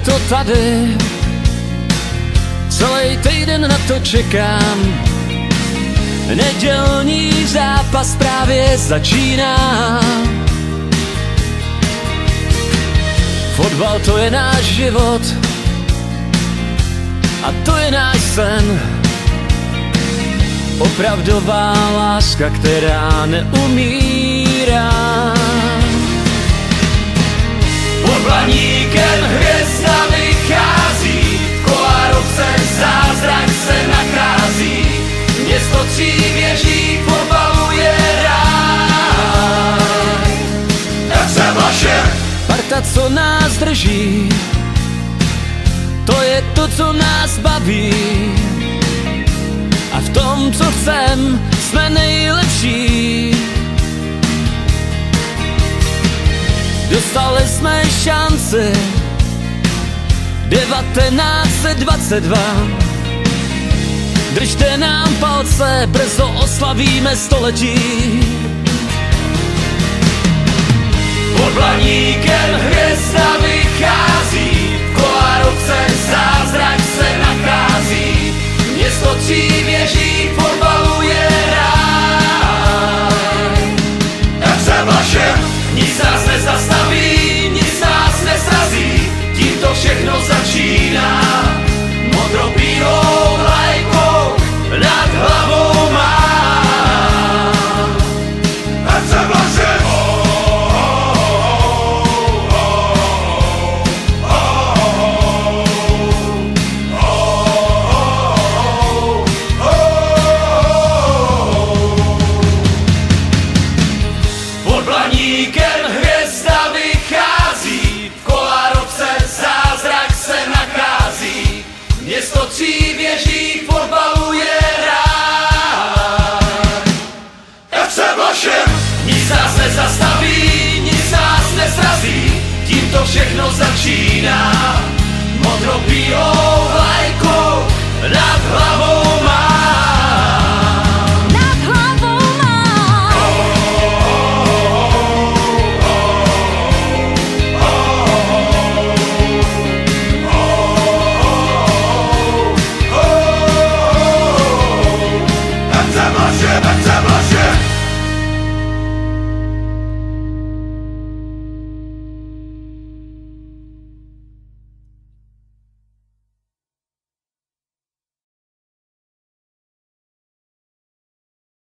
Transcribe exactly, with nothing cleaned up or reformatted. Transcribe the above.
to tady, celý týden na to čekám. Nedělní zápas právě začíná. Fotbal to je náš život a to je náš sen. Opravdová láska, která neumírá. Pod Blaníkem hvězda vychází, v Kolárovce zázrak se nachází. Město tří věží fotbalu je ráj. ef cé Vlašev, parta, co nás drží, to je to, co nás baví. A v tom, co chcem, jsme nejlepší. Dostali jsme šanci devatenáct dvacet dva. Držte nám palce, brzo oslavíme století. Pod Blaníkem hvězda vychází, v Kolárovce zázrak se nachází. Město tří věží fotbalu je ráj. ef cé Vlašev, nic nás nezastaví, nic nás nesrazí, tím to všechno začíná. Modro-bílou vlajkou nad hlavou mám. ef cé Vlašev. Pod Blaníkem hvězda vychází, v Kolárovce zázrak se nachází. Město tří věží fotbalu je ráj. ef cé Vlašev, nic nás nezastaví, nic nás nesrazí, tím to všechno začíná. Modro-bílou vlajkou nad hlavou mám. ef cé Vlašev, ef cé Vlašev.